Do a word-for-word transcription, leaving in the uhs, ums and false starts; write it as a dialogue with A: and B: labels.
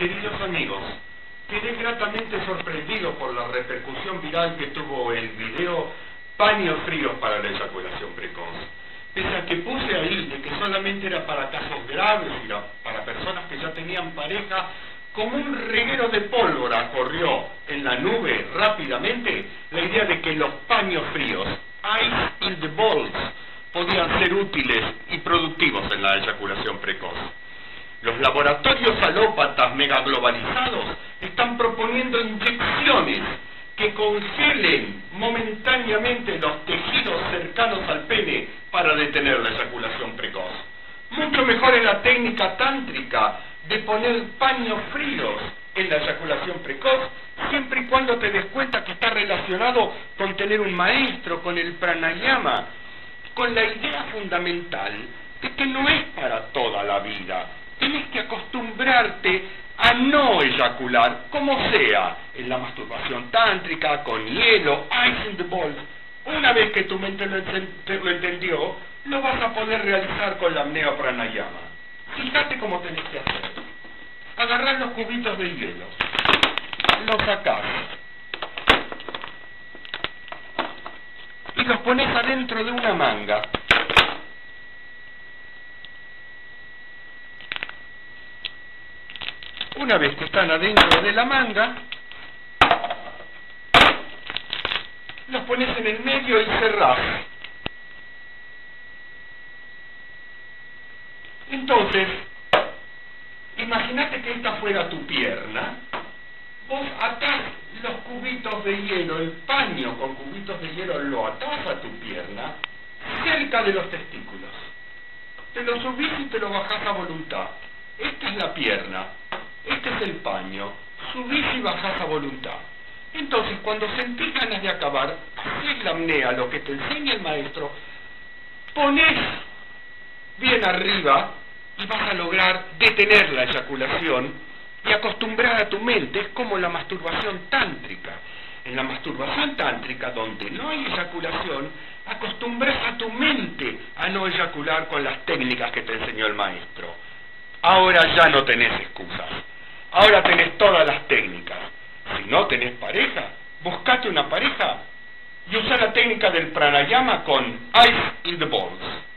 A: Queridos amigos, quedé gratamente sorprendido por la repercusión viral que tuvo el video Paños fríos para la eyaculación precoz. Pese a que puse ahí de que solamente era para casos graves y la, para personas que ya tenían pareja, como un reguero de pólvora corrió en la nube rápidamente la idea de que los paños fríos, ice in the balls, podían ser útiles y productivos en la eyaculación precoz. Los laboratorios alópatas megaglobalizados están proponiendo inyecciones que congelen momentáneamente los tejidos cercanos al pene para detener la eyaculación precoz. Mucho mejor es la técnica tántrica de poner paños fríos en la eyaculación precoz, siempre y cuando te des cuenta que está relacionado con tener un maestro, con el pranayama, con la idea fundamental de que no es para toda la vida. Tienes que acostumbrarte a no eyacular, como sea, en la masturbación tántrica, con hielo, ice in the balls. Una vez que tu mente lo, ent lo entendió, lo vas a poder realizar con la apnea pranayama. Fíjate cómo tenés que hacer. Agarrás los cubitos de hielo, los sacás y los pones adentro de una manga. Una vez que están adentro de la manga, los pones en el medio y cerrás. Entonces, imagínate que esta fuera tu pierna. Vos atás los cubitos de hielo, el paño con cubitos de hielo lo atás a tu pierna cerca de los testículos. Te lo subís y te lo bajás a voluntad. Esta es la pierna. Este es el paño, subís y bajás a voluntad. Entonces, cuando sentís ganas de acabar, haces la apnea, lo que te enseña el maestro, ponés bien arriba y vas a lograr detener la eyaculación y acostumbrar a tu mente. Es como la masturbación tántrica. En la masturbación tántrica, donde no hay eyaculación, acostumbras a tu mente a no eyacular con las técnicas que te enseñó el maestro. Ahora ya no tenés excusas. Ahora tenés todas las técnicas. Si no tenés pareja, buscate una pareja y usa la técnica del pranayama con ice in the balls.